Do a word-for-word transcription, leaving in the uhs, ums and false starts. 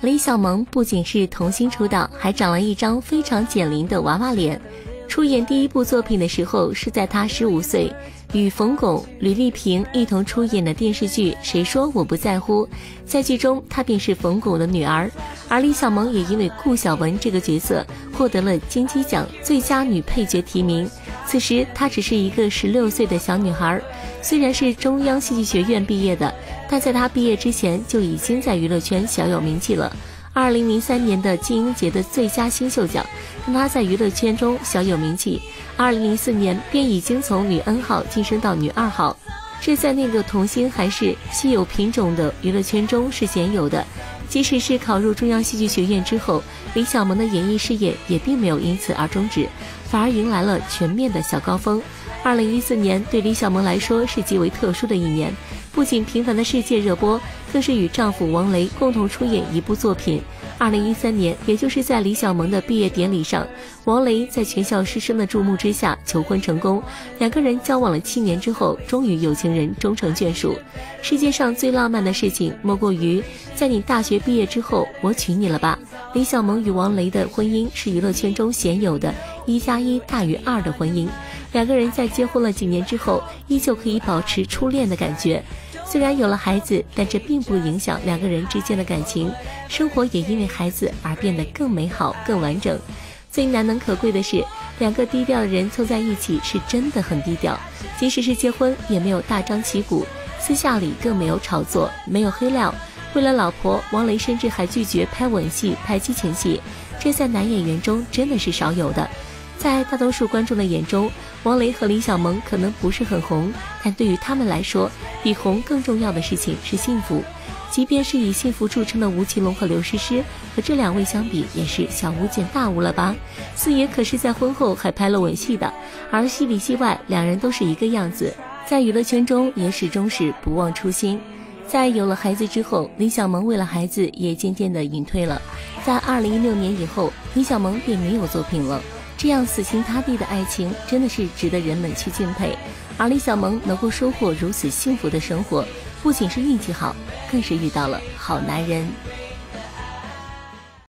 李小萌不仅是童星出道，还长了一张非常减龄的娃娃脸。出演第一部作品的时候是在她十五岁，与冯巩、吕丽萍一同出演的电视剧《谁说我不在乎》。在剧中，她便是冯巩的女儿，而李小萌也因为顾晓雯这个角色获得了金鸡奖最佳女配角提名。此时她只是一个十六岁的小女孩，虽然是中央戏剧学院毕业的，但在她毕业之前就已经在娱乐圈小有名气了。二零零三年的金鹰节的最佳新秀奖让她在娱乐圈中小有名气，二零零四年便已经从女 N 号晋升到女二号，这在那个童星还是稀有品种的娱乐圈中是鲜有的。即使是考入中央戏剧学院之后，李小萌的演艺事业也并没有因此而终止，反而迎来了全面的小高峰。二零一四年对李小萌来说是极为特殊的一年，不仅《平凡的世界》热播，更是与丈夫王雷共同出演一部作品。二零一三年，也就是在李小萌的毕业典礼上，王雷在全校师生的注目之下求婚成功，两个人交往了七年之后，终于有情人终成眷属。世界上最浪漫的事情莫过于在你大学毕业之后，我娶你了吧。李小萌与王雷的婚姻是娱乐圈中鲜有的一加一大于二的婚姻，两个人在结婚了几年之后，依旧可以保持初恋的感觉。虽然有了孩子，但这并不影响两个人之间的感情，生活也因为孩子而变得更美好、更完整。最难能可贵的是，两个低调的人凑在一起是真的很低调，即使是结婚也没有大张旗鼓，私下里更没有炒作，没有黑料。为了老婆，王雷甚至还拒绝拍吻戏、拍激情戏，这在男演员中真的是少有的。在大多数观众的眼中，王雷和李小萌可能不是很红，但对于他们来说，比红更重要的事情是幸福。即便是以幸福著称的吴奇隆和刘诗诗，和这两位相比也是小巫见大巫了吧。四爷可是在婚后还拍了吻戏的，而戏里戏外两人都是一个样子，在娱乐圈中也始终是不忘初心。在有了孩子之后，李小萌为了孩子也渐渐的隐退了。在二零一六年以后，李小萌便没有作品了。这样死心塌地的爱情真的是值得人们去敬佩，而李小萌能够收获如此幸福的生活，不仅是运气好，更是遇到了好男人。